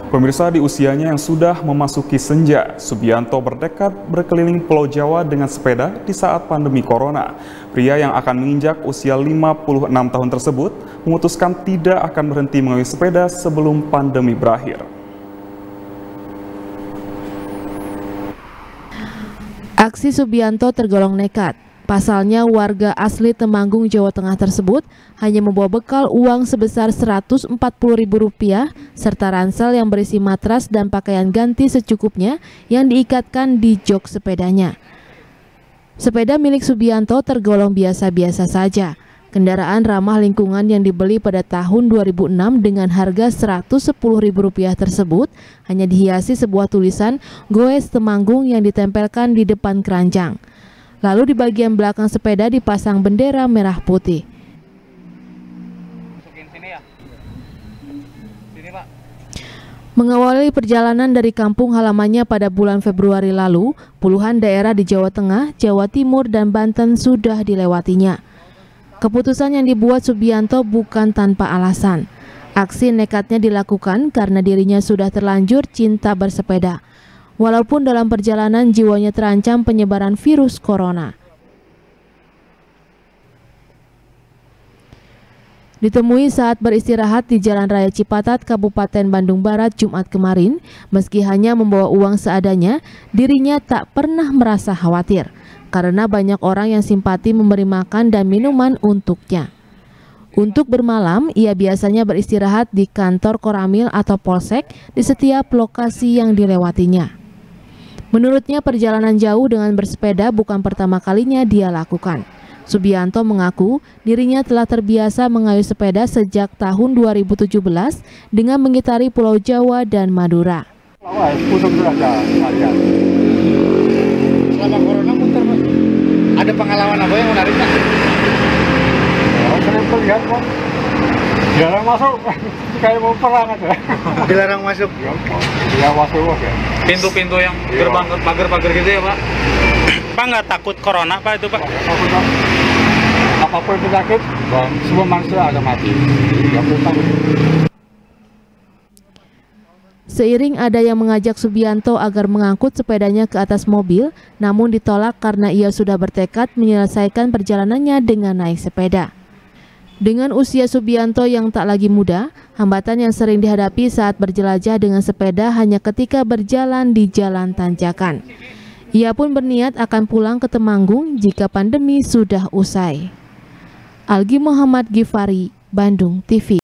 Pemirsa, di usianya yang sudah memasuki senja, Subianto bertekad berkeliling Pulau Jawa dengan sepeda di saat pandemi corona. Pria yang akan menginjak usia 56 tahun tersebut memutuskan tidak akan berhenti mengayuh sepeda sebelum pandemi berakhir. Aksi Subianto tergolong nekat. Pasalnya warga asli Temanggung, Jawa Tengah tersebut hanya membawa bekal uang sebesar Rp140.000 serta ransel yang berisi matras dan pakaian ganti secukupnya yang diikatkan di jok sepedanya. Sepeda milik Subianto tergolong biasa-biasa saja. Kendaraan ramah lingkungan yang dibeli pada tahun 2006 dengan harga Rp110.000 tersebut hanya dihiasi sebuah tulisan Goes Temanggung yang ditempelkan di depan keranjang. Lalu di bagian belakang sepeda dipasang bendera merah putih. Mengawali perjalanan dari kampung halamannya pada bulan Februari lalu, puluhan daerah di Jawa Tengah, Jawa Timur, dan Banten sudah dilewatinya. Keputusan yang dibuat Subianto bukan tanpa alasan. Aksi nekatnya dilakukan karena dirinya sudah terlanjur cinta bersepeda. Walaupun dalam perjalanan jiwanya terancam penyebaran virus corona. Ditemui saat beristirahat di Jalan Raya Cipatat, Kabupaten Bandung Barat, Jumat kemarin, meski hanya membawa uang seadanya, dirinya tak pernah merasa khawatir, karena banyak orang yang simpati memberi makan dan minuman untuknya. Untuk bermalam, ia biasanya beristirahat di kantor Koramil atau Polsek di setiap lokasi yang dilewatinya. Menurutnya perjalanan jauh dengan bersepeda bukan pertama kalinya dia lakukan. Subianto mengaku dirinya telah terbiasa mengayuh sepeda sejak tahun 2017 dengan mengitari Pulau Jawa dan Madura. Selama corona muter, Pak. Ada pengalaman apa yang menarik, Pak? Sering terlihat, Pak. Dilarang masuk, kayak mau perang aja. Dilarang masuk? Ya, masuk, ya. Pintu-pintu yang gerbang pagar-pagar gitu ya, Pak? Pak nggak takut corona, Pak, itu, Pak? Takut, Pak. Apapun penyakit, semua manusia akan mati. Ya, takut. Seiring ada yang mengajak Subianto agar mengangkut sepedanya ke atas mobil, namun ditolak karena ia sudah bertekad menyelesaikan perjalanannya dengan naik sepeda. Dengan usia Subianto yang tak lagi muda, hambatan yang sering dihadapi saat berjelajah dengan sepeda hanya ketika berjalan di jalan tanjakan. Ia pun berniat akan pulang ke Temanggung jika pandemi sudah usai. Algi Muhammad Gifari, Bandung TV.